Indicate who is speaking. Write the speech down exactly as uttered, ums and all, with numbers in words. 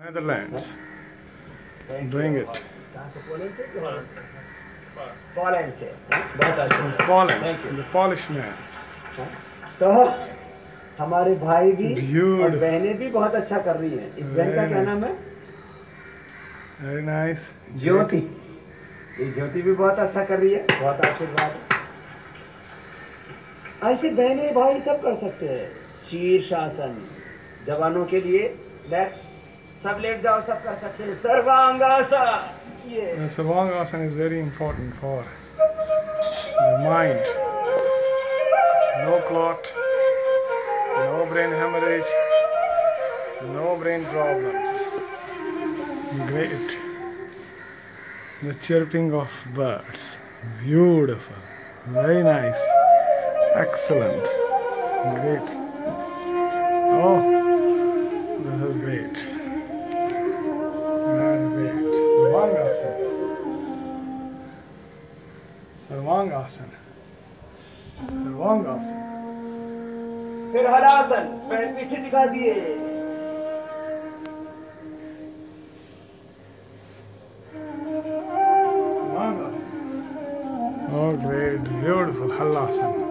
Speaker 1: Netherlands. Doing it.
Speaker 2: Poland से बहुत अच्छा
Speaker 1: Fallen. The Polish man.
Speaker 2: तो हमारे भाई भी
Speaker 1: Beautiful.
Speaker 2: और बहनें भी बहुत अच्छा कर रही हैं। इस बहन का
Speaker 1: Very
Speaker 2: क्या
Speaker 1: nice.
Speaker 2: नाम है?
Speaker 1: Very nice.
Speaker 2: ज्योति। ये ज्योति भी बहुत अच्छा कर रही है। बहुत आशीर्वाद। ऐसे बहनें भाई सब कर सकते हैं। शीर्षासन जवानों के लिए लेट सब लेट जाओ, सब कर सकते हैं। सर्वांगासन ये
Speaker 1: The Sarvangasana is very important for the mind. No clot, no brain hemorrhage, no brain problems. Great. The chirping of birds. Beautiful. Very nice. Excellent. Great. Oh, this is great. That's great. Sarvangasana. Sarvangasana. Sarvangasana.
Speaker 2: फिर हलासन पैर पीछे दिखा दिए।
Speaker 1: Sarvangasana. Oh, great. Beautiful. Halasana.